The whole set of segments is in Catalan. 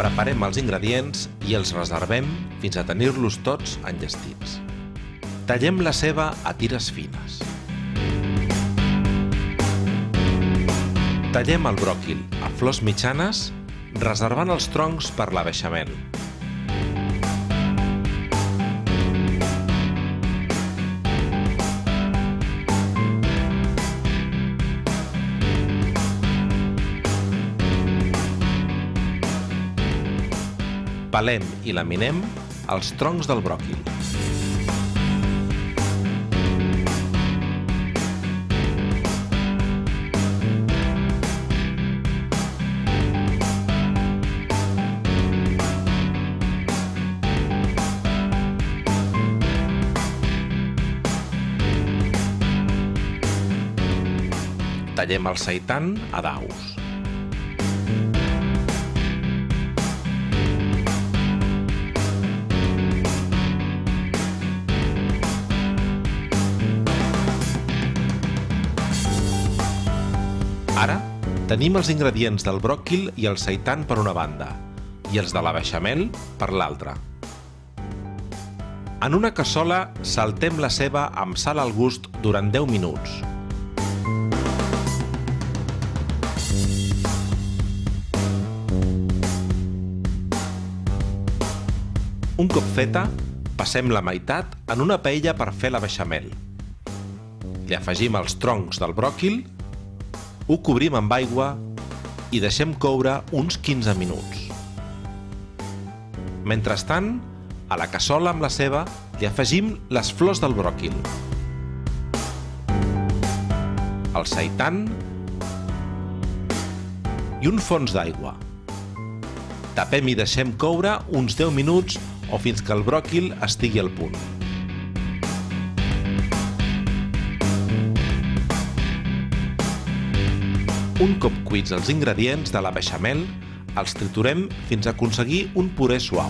Preparem els ingredients i els reservem fins a tenir-los tots enllestits. Tallem la ceba a tires fines. Tallem el bròquil a flors mitjanes, reservant els troncs per la beixamel. Pelem i laminem els troncs del bròquil. Tallem el seitan a daus. Ara tenim els ingredients del bròquil i el seitan per una banda i els de la beixamel per l'altra. En una cassola saltem la ceba amb sal al gust durant 10 minuts. Un cop feta, passem la meitat en una paella per fer la beixamel. Li afegim els troncs del bròquil, ho cobrim amb aigua i deixem coure uns 15 minuts. Mentrestant, a la cassola amb la ceba li afegim les flors del bròquil, el seitan i un fons d'aigua. Tapem i deixem coure uns 10 minuts o fins que el bròquil estigui al punt. Un cop cuits els ingredients de la beixamel, els triturem fins a aconseguir un puré suau.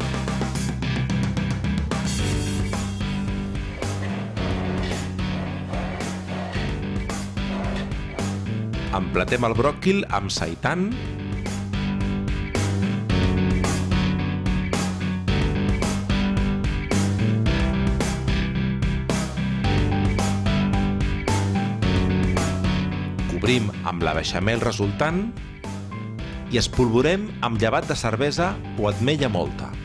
Emplatem el bròquil amb seitan, cobrim amb la beixamel resultant i espolvorem amb llevat de cervesa o ametlla mòlta.